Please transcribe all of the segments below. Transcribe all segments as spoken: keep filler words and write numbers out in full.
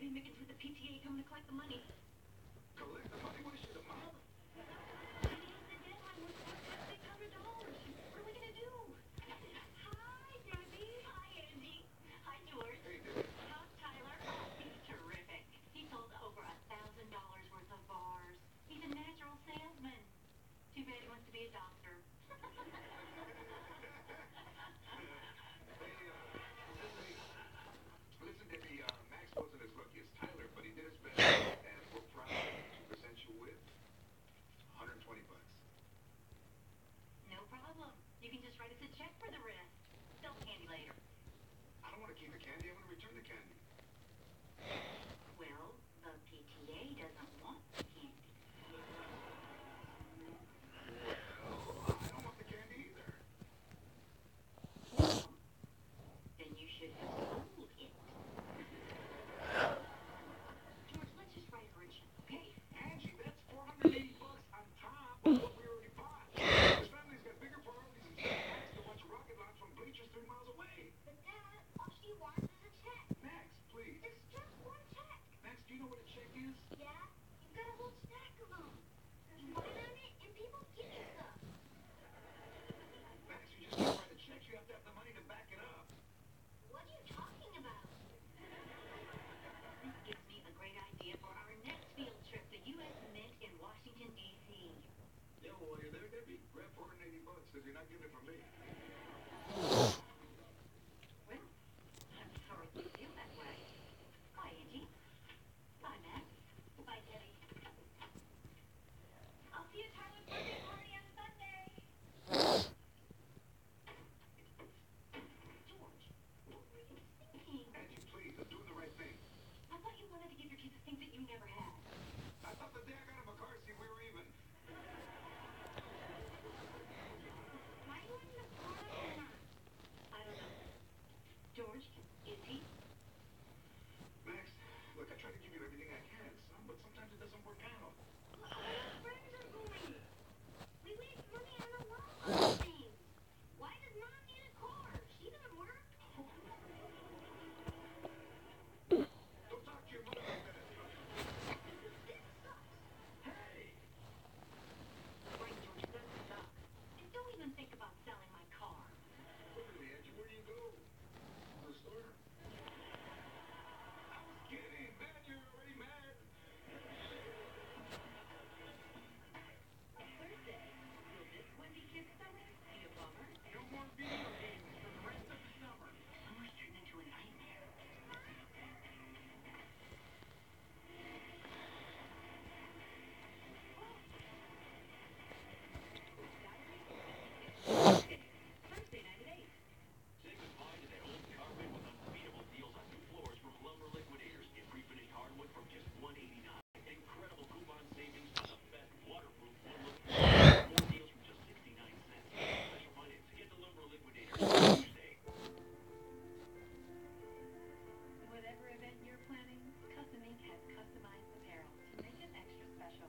Maybe Mickens with the P T A coming to collect the money. Collect the money? What is she, the mob? Today's the deadline. We're supposed to have six hundred dollars. What are we going to do? Hi, Debbie. Hi, Angie. Hi, George. Hey, Debbie. How's Tyler? He's terrific. He sold over a thousand dollars worth of bars. He's a natural salesman. Too bad he wants to be a doctor. Listen, Debbie, uh, Max wasn't as lucky as Tyler, but he did his best, and we're proud to present you with one hundred twenty bucks. No problem. You can just write us a check for the rest. Sell candy later. I don't want to keep the candy. I want to return the candy. Well, the P T A doesn't want the candy. Well, I don't want the candy either. Well, then you should have sold it. George, let's just write her a check, okay? Angie, that's four hundred eighty bucks on top of what we already bought. His family's got bigger priorities than sending Max to watch rocket launch from bleachers three miles away. But Dad, all she wants is a check. Max, please. It's just one check. Max, do you know what a check is? Yeah? You've got a whole stack of them. You write on it and people give you stuff. Max, you just can't write a check. You have to have the money to back it up. What are you talking about? This gives me a great idea for our next field trip, the U S Mint in Washington, D C Yeah, well, while you're there, Debbie, grab four hundred eighty bucks because you're not getting it from me. Well, I'm sorry you feel that way. Bye, Angie. Bye, Max. Bye, Debbie. I'll see you at Tyler's birthday party on Sunday. George, what were you thinking? Angie, please, I'm doing the right thing. I thought you wanted to give your kids things that you never had. I thought the day I got him a car seat, we were even. Why are you in the car or not? I don't know. George, is he? Max, look, I try to give you everything I can, son, but sometimes it doesn't work out. Well, all our friends are going. We waste money on a lot of things. Why does Mom need a car? She doesn't work. Don't talk to your mother like that. This sucks. Hey! Right, George, it does suck. And don't even think about selling my car. Literally, Angie, where do you go? To the store? I was kidding, man, you're already mad. Thursday. Will this Wendy Kid summer be a bummer? No more video games for the rest of the summer. Summer's turned into a nightmare. Thursday night at eight. Say goodbye to that old carpet with unbeatable deals on new floors from Lumber Liquidators. Get pre-finished hardwood from just one eighty-nine. Incredible coupon savings on the best waterproof wood-look floors. More deals from just sixty-nine cents. Special finance. Get the Lumber Liquidators Tuesday. Whatever event you're planning, Custom Ink has customized apparel to make it extra special.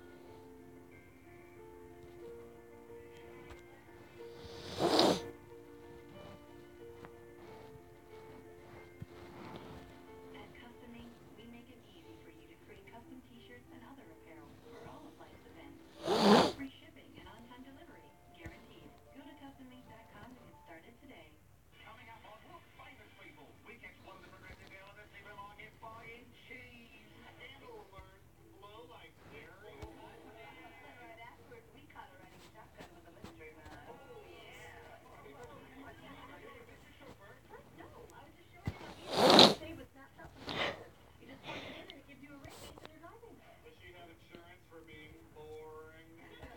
At Custom Ink, we make it easy for you to create custom t-shirts and other apparel for all of life's events. Free shipping and on-time delivery, guaranteed. Go to custom ink dot com to get started today. Coming up on World Famous People, we explode the progressive elements they belong in buying cheese. And alert, blow like Gary. Right afterwards, we caught her riding shotgun with a mystery man. Oh, yeah. First, no, I was just showing you how easy it is to save with Snapshot from Texas. You just plug it in and it gives you a rate based on your driving. Does she have insurance for being boring?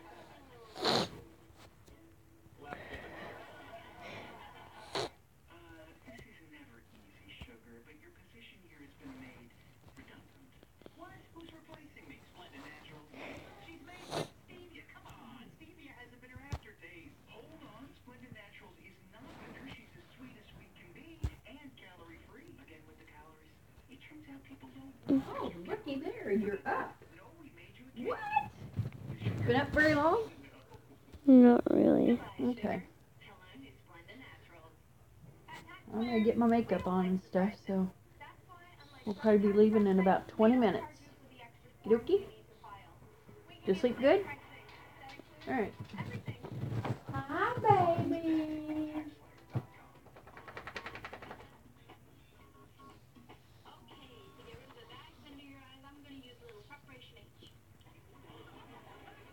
Uh, this is never easy, sugar, but your position here has been made redundant. What? Who's replacing me? Splendid Natural. She's made with stevia. Come on. Stevia hasn't been her after days. Hold on. Splendid Naturals is not bitter. She's as sweet as sweet can be and calorie-free. Again with the calories. It turns out people don't Oh, looky there, you're up. know we made you a What? Been up very long? Not really. Okay. Hello, New Splenda Naturals. I'm gonna get my makeup on and stuff, so We'll probably be leaving in about twenty minutes. Okie You sleep good? Alright. Hi, baby.